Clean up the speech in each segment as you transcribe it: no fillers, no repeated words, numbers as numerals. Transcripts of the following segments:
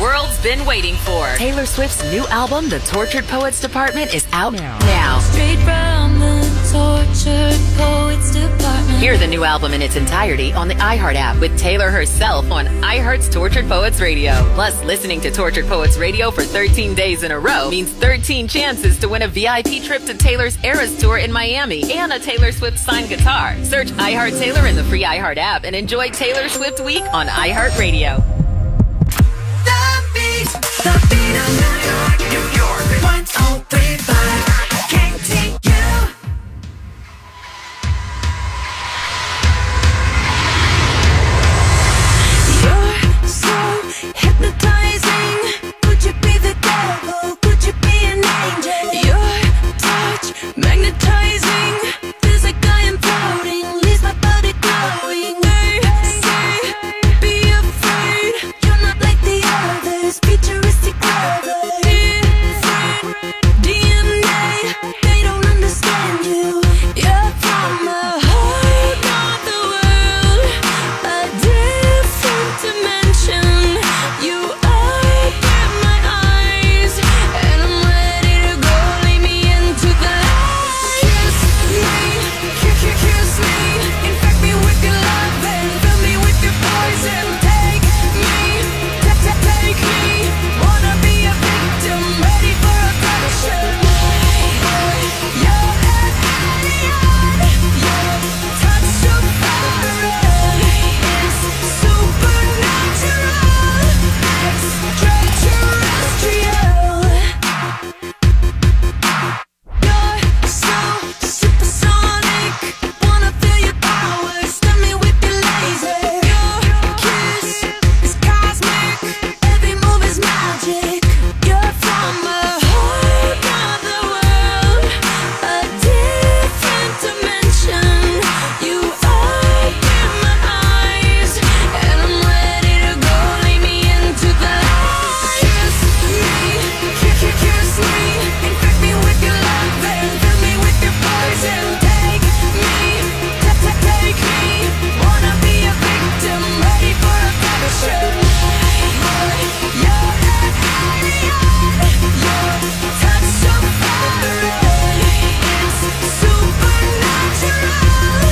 world's been waiting for. Taylor Swift's new album, The Tortured Poets Department, is out now. Straight from the Tortured Poets Department. Hear the new album in its entirety on the iHeart app with Taylor herself on iHeart's Tortured Poets Radio. Plus, listening to Tortured Poets Radio for 13 days in a row means 13 chances to win a VIP trip to Taylor's Eras Tour in Miami and a Taylor Swift signed guitar. Search iHeart Taylor in the free iHeart app and enjoy Taylor Swift Week on iHeart Radio. The beat of New York, 1035 KTU. You're so hypnotizing. Could you be the devil? Could you be an angel? Your touch magnetizing. Feels like I am floating. Leaves my body glowing. They say, be afraid. You're not like the others. Futuristic lovers. DNA, they don't understand you. You're from a whole nother world, a different dimension. You open my eyes, and I'm ready to go. Lay me into the light. Kiss me, infect me with your love and fill me with your poison. Take me, take me. Wanna be a victim, ready for abduction. You're an alien. Your touch so foreign is supernatural, extraterrestrial. You're so supersonic. Wanna feel your power, stun me with your laser. Your kiss is cosmic. Every move is magic. You're from a whole nother world, a different dimension. You open my eyes, and I'm ready to go. Lay me into the light. Kiss me, infect me with your love and fill me with your poison. Take me, take me. Wanna be a victim, ready for abduction. You're an alien. Your touch so foreign is supernatural,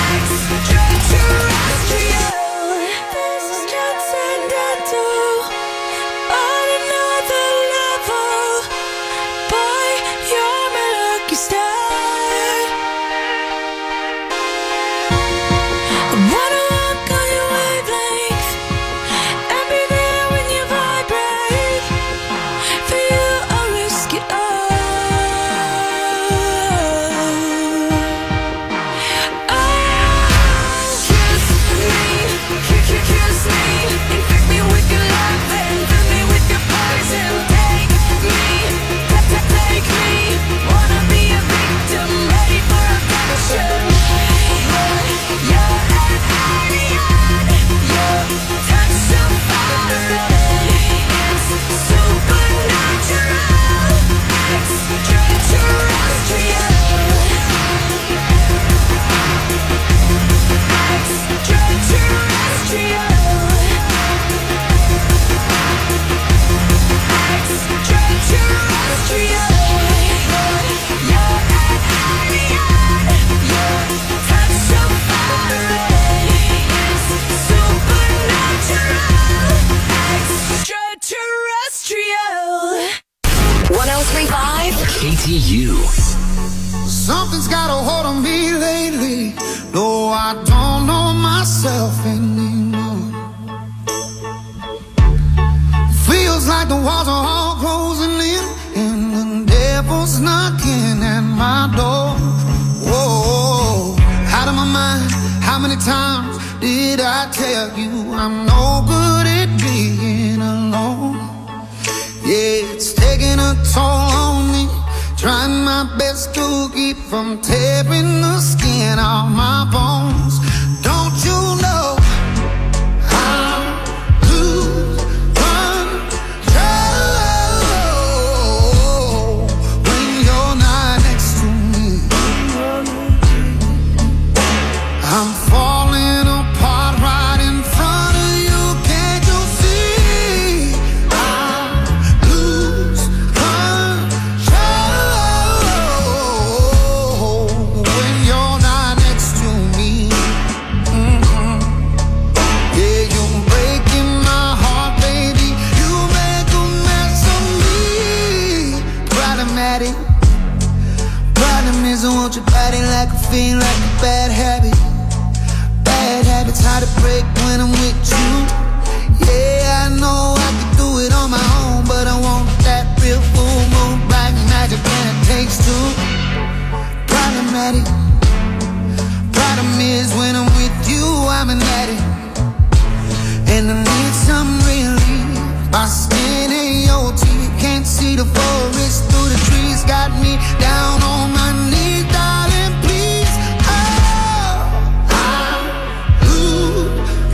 extraterrestrial. This is transcendental, on another level. Boy, you're my lucky star. I wanna walk on your wavelength and be there when you vibrate. For you, I'll risk it all. Kiss me, infect me with your love and fill me with your poison. Take me, take me. Wanna be a victim, ready for abduction. You're an alien. Your touch so foreign is supernatural, extraterrestrial. KTU. Something's got a hold on me lately. No, I don't know myself anymore. Feels like the walls are all closing in, and the devil's knocking at my door. Whoa, out of my mind. How many times did I tell you I'm no good at being alone? Yeah, it's taking a toll on me. Trying my best to keep from tearing the skin off my bones. Don't you know I'm lose control when you're not next to me? I'm falling apart right in front of you. Can't you see? I feel like a bad habit. Bad habits hard to break when I'm with you. Yeah, I know I can do it on my own, but I want that real full moon black magic when it takes two. Problematic. Problem is when I'm with you, I'm an addict, and I need some relief. My skin ain't your teeth, can't see the forest through the trees. Got me down on my knees, darling, please. Oh, I lose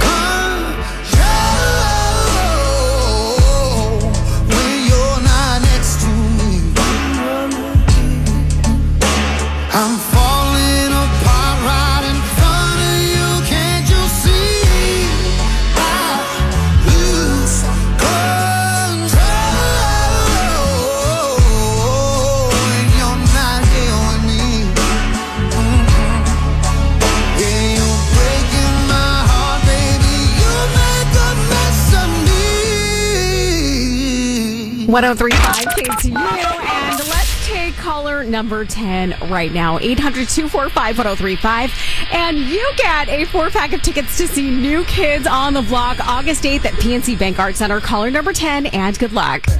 control when you're not next to me. I'm falling apart right in front of you, can't you see? I lose control when you're not here with me. Yeah, you're breaking my heart, baby. You make a mess of me. 1035 KTU, and let's take caller number 10 right now. 800-245-1035. And you get a 4-pack of tickets to see New Kids on the Block August 8th at PNC Bank Arts Center. Caller number 10, and good luck. Can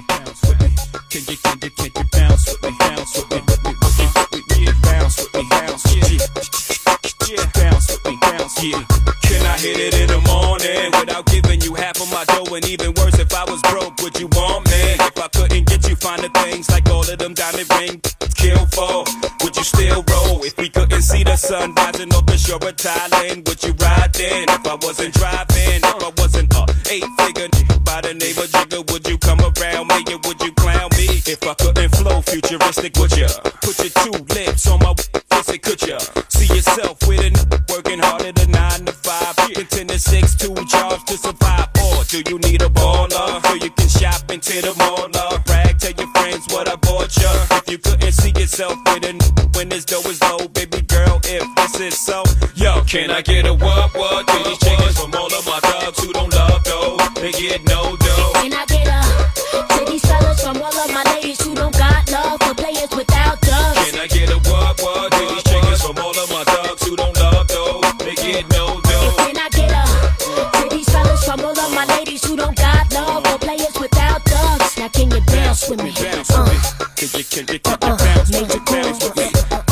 you bounce with me, bounce with me, yeah, bounce with me, bounce, yeah, bounce with me, bounce, yeah. Can I hit it in the morning without giving you half of my dough? And even worse, if I was broke, would you want me? If I couldn't get you finer things like all of them diamond rings, kill for, would you still roll? If we couldn't see the sun rising off the shore of Thailand, would you ride then? If I wasn't driving, if I wasn't a 8-figure by the name of Jigger, would you come around me and would you clown me? If I couldn't flow futuristic, would ya put your 2 lips on my pussy? Could ya see yourself with a working harder than 9 to 5, contend to 6-2 jobs to survive? Or do you need a baller so you can shop into the mall? Brag, tell your friends what I bought ya. If you couldn't see yourself with a when this dough is low, baby girl, if this is so, yo, can I get a what to these chickens from all of my dogs who don't love dough? They get no dough. Can I get a to these fellas from all of my ladies who don't got love for players without dubs? Can I get a what to these chickens from all of my dogs who don't love dough? They get no dough. Can I get a to these fellas from all of my ladies who don't got love for players without dubs? Now can you bounce with me? Bounce with me. Can you bounce with me? Bounce with me.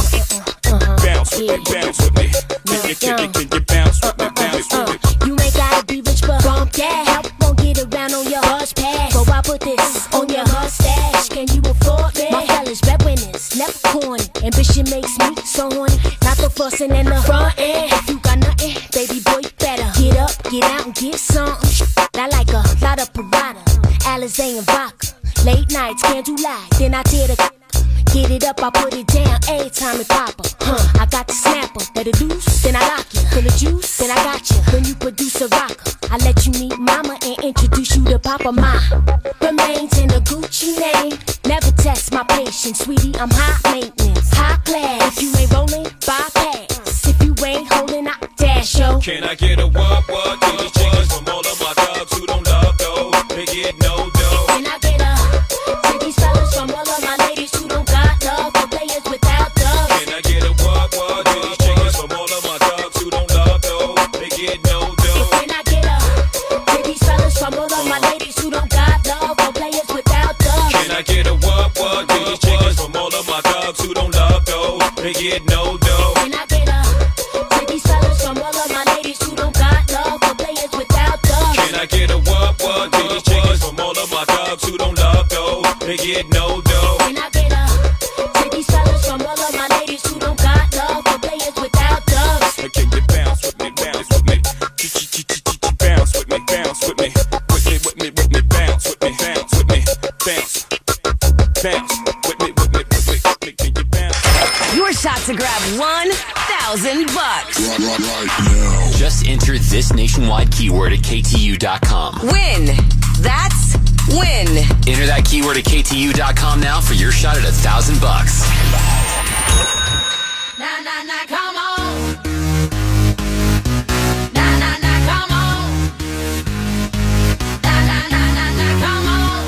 Bounce with me. Bounce with me. Can you bounce with me? Bounce with me. You ain't gotta be rich, but bump that. Help won't get around on your bus pass. So I put this on your mustache. Can you afford it? My fellas, breadwinners, never corny. Ambition makes me so horny. Not the fussing in the front end. If you got nothing, baby boy, you better get up, get out, and get something. I like a lot of Parada, Alizé and vodka. Late nights, can't do lie. Then I tear the get it up, I put it down every time it pop up. I got the snapper, better loose, then I lock you. Full of juice, then I got you. When you produce a rocker, I let you meet mama and introduce you to Papa. My remains in a Gucci name. Never test my patience, sweetie. I'm high maintenance, high class. If you ain't rolling, bypass. If you ain't holding, I dash yo. Can I get a what to these chickens from all of my dogs who don't love dough? They get no dough. Can I get a to these fellas from all of my ladies who don't got love for players without dubs? Can I get a what to these chickens from all of my dogs who don't love dough? They get no dough. Can I get a to these fellas from all of my ladies who don't got love for players without dubs? Can I get a what to these chickens from all of my dogs who don't love dough? They get no dough. Can I get a to these fellas from all of my ladies who don't got love for players without dubs? Can I get a what to these chickens from all of my dogs who don't love dough? They get no dough. Can I get a to these fellas from all of my ladies who don't got love for players without dubs? Can you bounce with me? Bounce with me. Bounce with me. Bounce with me. With me. Bounce with me. Bounce with me. Bounce. Bounce with me. Can you bounce? Your shot to grab $1,000. Right now. Just enter this nationwide keyword at KTU.com. Win. That's win. Enter that keyword at KTU.com now for your shot at $1,000. Nah, nah, nah, come on. Nah, nah, nah, come on. Nah, nah, nah, nah, nah, come on.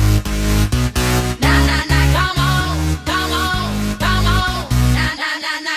Nah, nah, nah, come on. Come on, come on. Nah, nah, nah, nah,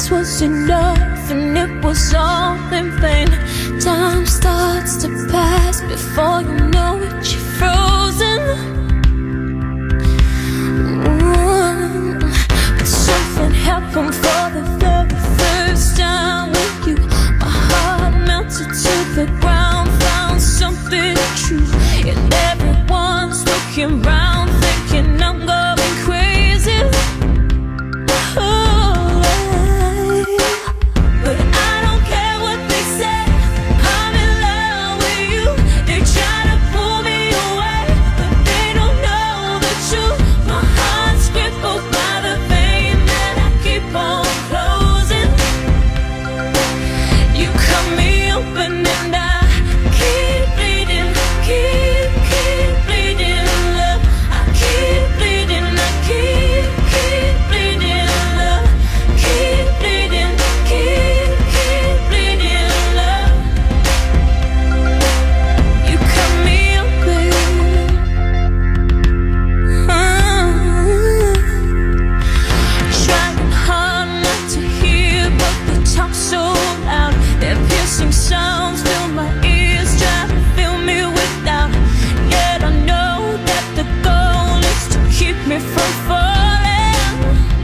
this was enough and it was all in vain. Time starts to pass before you know it, you're frozen. But something happened for the very first time with you. My heart melted to the ground, found something true. And everyone's looking round, thinking I'm going crazy. But I don't care what they say, I'm in love with you. They try to pull me away, but they don't know the truth. My heart's crippled by the pain that I keep on closing. You cut me open and I keep bleeding, keep bleeding, love. I keep bleeding, I keep bleeding, love. Keep bleeding, keep bleeding, love. You cut me open. Trying hard not to hear, but they talk so loud. Their piercing sounds fill my ears, try to fill me with doubt. Yet I know that the goal is to keep me from falling.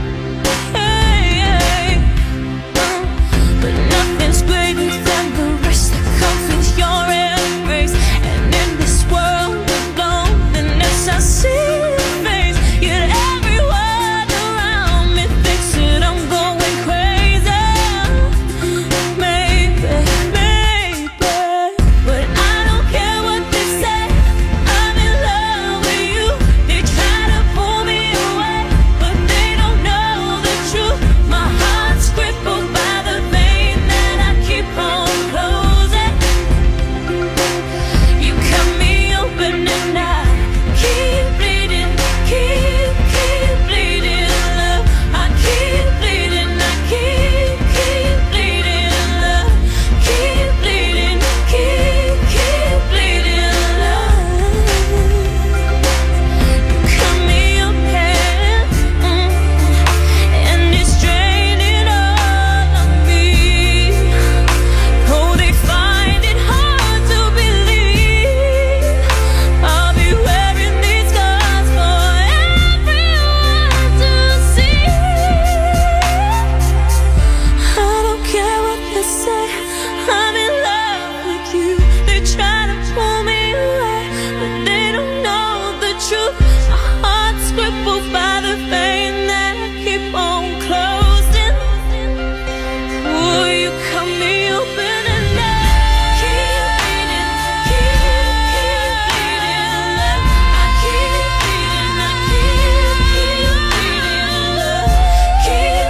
Hey, but nothing's greater than the rest that comes with your embrace. And in this world of loneliness, I see your face. Yet everyone around me thinks that I'm going crazy. Maybe, but I don't care what they say, I'm in love with you. They try to pull me away, but they don't know the truth. My heart's crippled by the pain that I keep on closing. You cut me open and I keep bleeding, keep bleeding, love. I keep bleeding, I keep bleeding, love. Keep bleeding, keep bleeding, love. You cut me open, and it's draining all of me. Oh, they find it hard to believe I'll be wearing these scars for everyone to see. I don't care what they say, I'm in love with you. They try to pull me away, but they don't know the truth. My heart's crippled by the pain that I keep on closing. Oh, you cut me open and I keep bleeding, love. I keep bleeding, I keep bleeding, love. Keep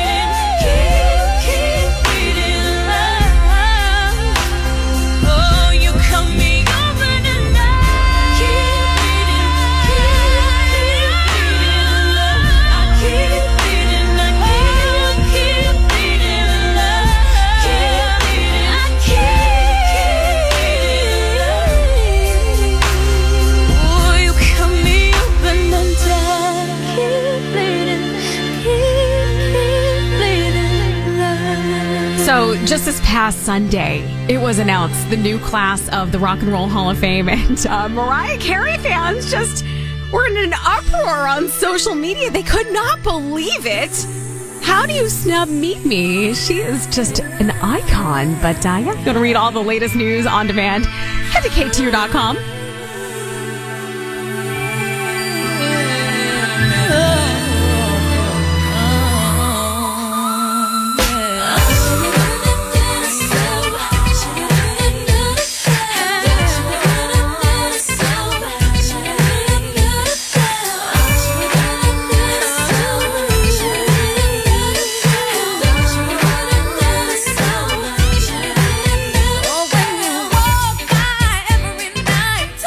bleeding, love. Oh, you cut me open and I keep bleeding, love. I keep bleeding, I keep bleeding, love. Keep bleeding, I oh, you cut me open and I keep bleeding, love. So just this past Sunday, it was announced the new class of the Rock and Roll Hall of Fame, and Mariah Carey fans just were in an uproar on social media. They could not believe it. How do you snub Meet Me? She is just an icon. But yeah, you're going to read all the latest news on demand. Head to KTU.com. Oh, when you walk by every night,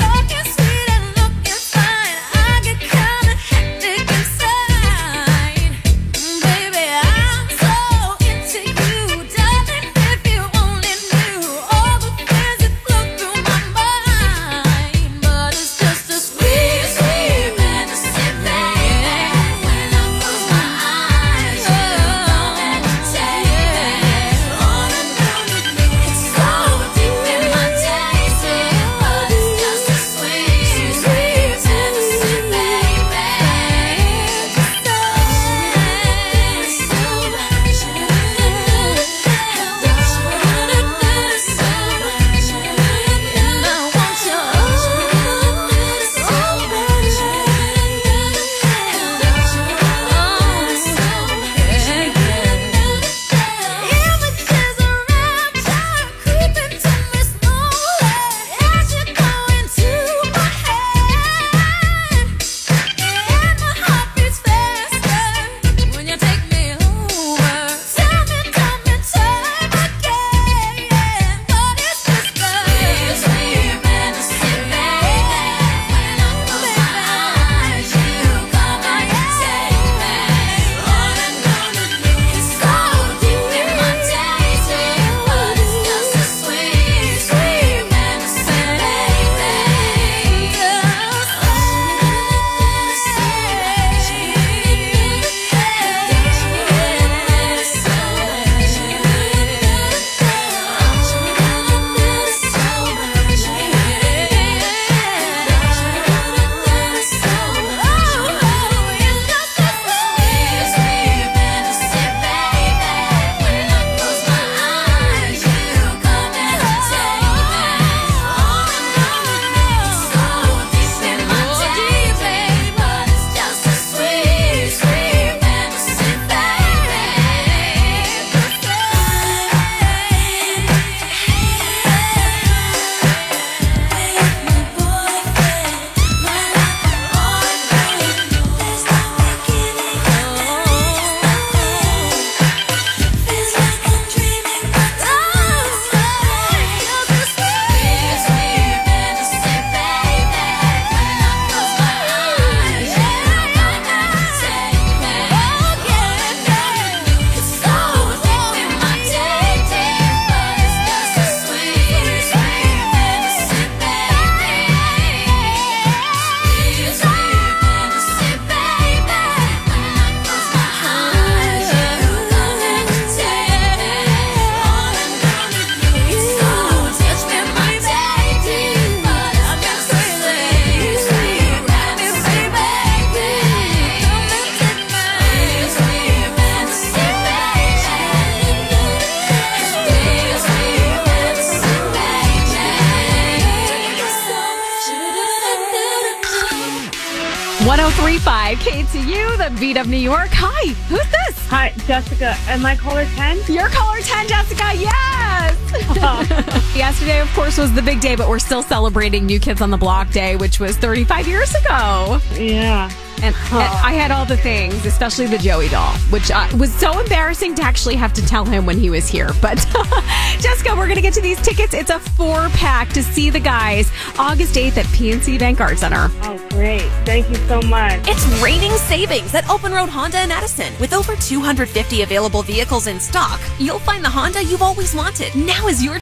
1035 KTU, the beat of New York. Hi, who's this? Hi, Jessica. Am I caller 10? You're caller 10, Jessica. Yes. Yesterday, of course, was the big day, but we're still celebrating New Kids on the Block Day, which was 35 years ago. Yeah. And I had all the things, especially the Joey doll, which was so embarrassing to actually have to tell him when he was here. But Jessica, we're going to get to these tickets. It's a 4-pack to see the guys August 8th at PNC Bank Art Center. Oh, great. Thank you so much. It's raining savings at Open Road Honda in Edison. With over 250 available vehicles in stock, you'll find the Honda you've always wanted. Now is your